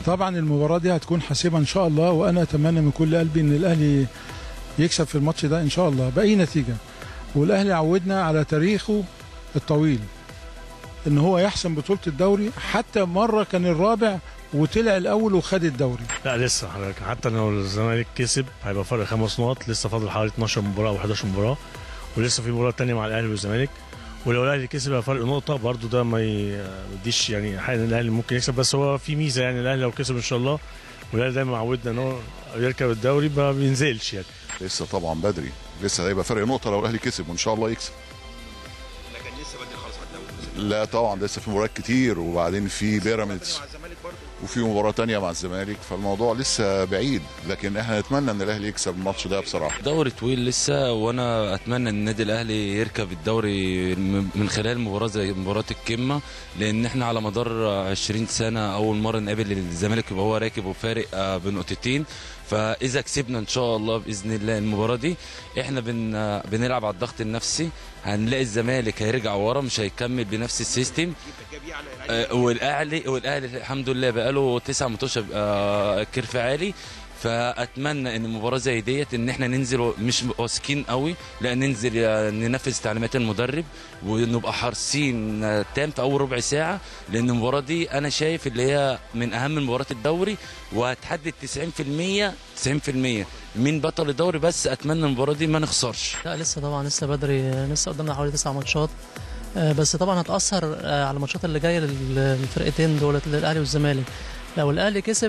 طبعا المباراه دي هتكون حاسمه ان شاء الله، وانا اتمنى من كل قلبي ان الاهلي يكسب في الماتش ده ان شاء الله باي نتيجه. والاهلي عودنا على تاريخه الطويل ان هو يحسم بطوله الدوري، حتى مره كان الرابع وطلع الاول وخد الدوري. لا لسه حضرتك، حتى لو الزمالك كسب هيبقى فرق 5 نقط، لسه فاضل حوالي 12 مباراه او 11 مباراه، ولسه في مباراه ثانيه مع الاهلي والزمالك. ولو الاهلي كسب هيبقى فرق نقطه برده، ده ما يديش يعني حاجه ان الاهلي ممكن يكسب، بس هو في ميزه يعني الاهلي لو كسب ان شاء الله، والاهلي دايما عودنا ان هو يركب الدوري ما بينزلش يعني. لسه طبعا بدري، لسه هيبقى فرق نقطه لو الاهلي كسب وان شاء الله يكسب. لكن لسه بدري خالص على الدوري. لا طبعا لسه في مباريات كتير، وبعدين في بيراميدز وفي مباراه تانية مع الزمالك، فالموضوع لسه بعيد، لكن احنا نتمنى ان الاهلي يكسب الماتش ده بصراحه. دوري طويل لسه، وانا اتمنى ان النادي الاهلي يركب الدوري من خلال مباراه زي مباراه القمه، لان احنا على مدار 20 سنه اول مره نقابل الزمالك يبقى هو راكب وفارق بنقطتين. فاذا كسبنا ان شاء الله باذن الله المباراه دي، احنا بنلعب على الضغط النفسي، هنلاقي الزمالك هيرجع ورا مش هيكمل بنفس السيستم. والاهلي الحمد لله بقاله 9 ماتشات كيرف عالي. فاتمنى ان المباراه زي ديت ان احنا ننزل مش واثقين قوي، لا ننزل ننفذ تعليمات المدرب ونبقى حريصين تام في اول ربع ساعه، لان المباراه دي انا شايف اللي هي من اهم مباريات الدوري، وهتحدد 90% من بطل الدوري. بس اتمنى المباراه دي ما نخسرش. لا لسه طبعا، لسه بدري، لسه قدامنا حوالي 9 ماتشات، بس طبعا هتاثر على الماتشات اللي جايه للفرقتين دولت، الاهلي والزمالك. لو الاهلي كسب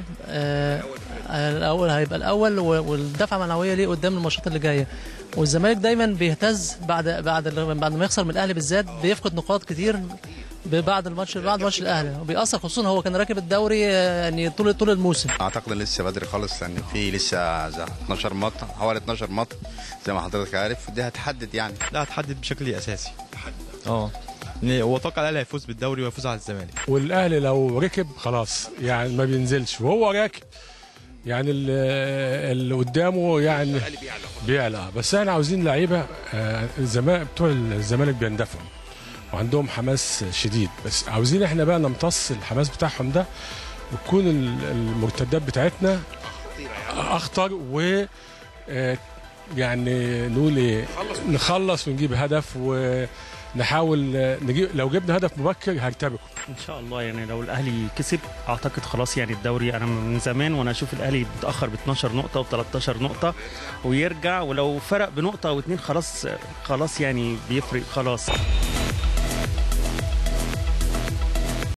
الاول هيبقى الاول، والدفعه المعنويه ليه قدام الماتشات اللي جايه. والزمالك دايما بيهتز بعد ما يخسر من الاهلي بالذات، بيفقد نقاط كتير بعد ماتش الاهلي، وبيأثر، خصوصا هو كان راكب الدوري يعني طول الموسم. اعتقد ان لسه بدري خالص، لان في لسه 12 ماتش، حوالي 12 ماتش زي ما حضرتك عارف، دي هتحدد يعني. لا هتحدد بشكل اساسي. هو توقع الاهلي هيفوز بالدوري ويفوز على الزمالك. والاهلي لو ركب خلاص يعني ما بينزلش، وهو راكب يعني اللي قدامه يعني بيعلى. بس احنا عاوزين لعيبه بتوع الزمالك بيندفعوا وعندهم حماس شديد، بس عاوزين احنا بقى نمتص الحماس بتاعهم ده، وتكون المرتدات بتاعتنا اخطر، و يعني نقول ايه، نخلص ونجيب هدف، ونحاول نجيب. لو جبنا هدف مبكر هيرتبكوا ان شاء الله. يعني لو الاهلي كسب اعتقد خلاص يعني الدوري، انا من زمان وانا اشوف الاهلي بيتاخر ب 12 نقطه و13 نقطه ويرجع، ولو فرق بنقطه او 2 خلاص يعني بيفرق خلاص.